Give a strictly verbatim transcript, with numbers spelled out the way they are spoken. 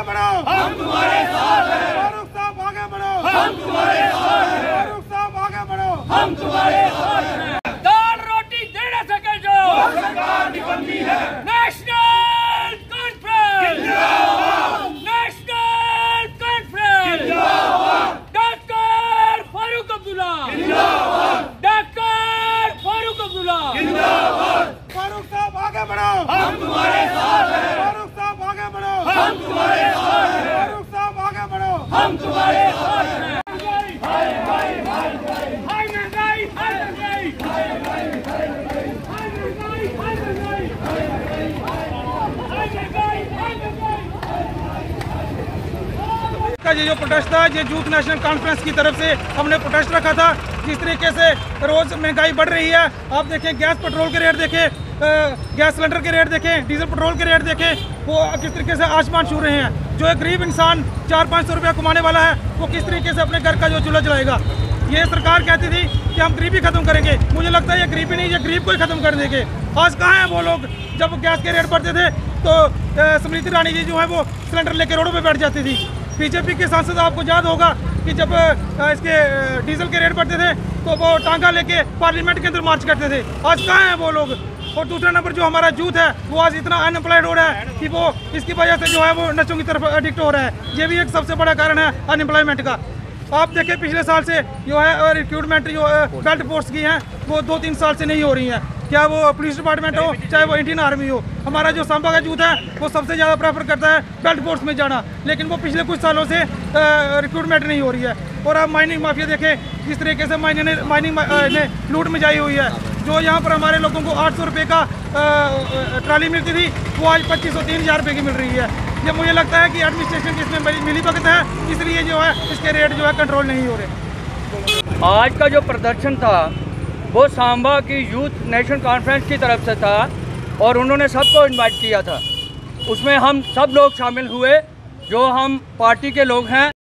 बढ़ो, हम तुम्हारे साथ हैं। फारूक साहब आगे बढ़ो, हम तुम्हारे साथ हैं। फारूक साहब आगे बढ़ो, हम तुम्हारे साथ हैं। दाल रोटी दे न सके जो सरकार निकलती है। नेशनल कॉन्फ्रेंस जिंदाबाद, नेशनल कॉन्फ्रेंस जिंदाबाद, डॉक्टर फारूक अब्दुल्ला जिंदाबाद, डॉक्टर फारूक अब्दुल्ला जिंदाबाद। फारूक साहब आगे बढ़ो, हम तुम्हारे साथ हैं। फारूक साहब आगे बढ़ो, हम तुम्हारे साथ हैं। फारूक साहब आगे बढ़ो, हम तुम्हारे साथ हैं। हाय हाय हाय हाय हाय महंगाई हाय महंगाई हाय महंगाई हाय महंगाई हाय महंगाई हाय महंगाई। का ये जो प्रोटेस्ट था, ये यूथ नेशनल कॉन्फ्रेंस की तरफ से हमने प्रोटेस्ट रखा था। जिस तरीके से रोज महंगाई बढ़ रही है, आप देखें गैस पेट्रोल के रेट देखें, गैस सिलेंडर के रेट देखें, डीजल पेट्रोल के रेट देखें, वो किस तरीके से आसमान छू रहे हैं। जो एक गरीब इंसान चार पाँच सौ रुपया कमाने वाला है, वो किस तरीके से अपने घर का जो चूल्हा जलाएगा। ये सरकार कहती थी कि हम गरीबी खत्म करेंगे, मुझे लगता है ये गरीबी नहीं, ये गरीब को ही खत्म कर देंगे। आज कहाँ हैं वो लोग? जब गैस के रेट बढ़ते थे तो स्मृति ईरानी जी जो है वो सिलेंडर लेके रोडों पे बैठ जाती थी। बीजेपी के सांसद आपको याद होगा कि जब इसके डीजल के रेट बढ़ते थे तो वो टांगा लेके पार्लियामेंट के अंदर मार्च करते थे। आज कहाँ हैं वो लोग? और दूसरा नंबर जो हमारा यूथ है वो आज इतना अनएम्प्लॉयड हो रहा है कि वो इसकी वजह से जो है वो नशों की तरफ एडिक्ट हो रहा है। ये भी एक सबसे बड़ा कारण है अनएम्प्लॉयमेंट का। आप देखें पिछले साल से जो है रिक्रूटमेंट जो बेल्ट फोर्स की हैं वो दो तीन साल से नहीं हो रही हैं, क्या वो पुलिस डिपार्टमेंट हो चाहे वो इंडियन आर्मी हो। हमारा जो सांबा का यूथ है वो सबसे ज़्यादा प्रेफर करता है बेल्ट फोर्स में जाना, लेकिन वो पिछले कुछ सालों से रिक्रूटमेंट नहीं हो रही है। और आप माइनिंग माफिया देखें जिस तरीके से माइनिंग ने माइनिंग ने लूट मचाई हुई है। जो यहाँ पर हमारे लोगों को आठ सौ रुपये का ट्राली मिलती थी वो आज पच्चीस सौ तीन हज़ार रुपये की मिल रही है। ये मुझे लगता है कि एडमिनिस्ट्रेशन की इसमें मिली भगत है, इसलिए जो है इसके रेट जो है कंट्रोल नहीं हो रहे। आज का जो प्रदर्शन था वो सांबा की यूथ नेशनल कॉन्फ्रेंस की तरफ से था और उन्होंने सबको इनवाइट किया था। उसमें हम सब लोग शामिल हुए जो हम पार्टी के लोग हैं।